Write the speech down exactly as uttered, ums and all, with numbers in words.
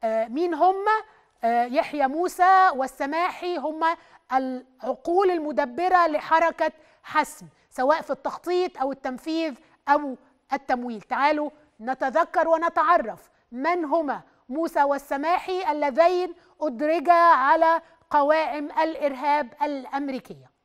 مين هم؟ يحيى موسى والسماحي هم العقول المدبرة لحركة حسم، سواء في التخطيط أو التنفيذ أو التمويل. تعالوا نتذكر ونتعرف من هما موسى والسماحي اللذين أدرجا على قوائم الإرهاب الأمريكية.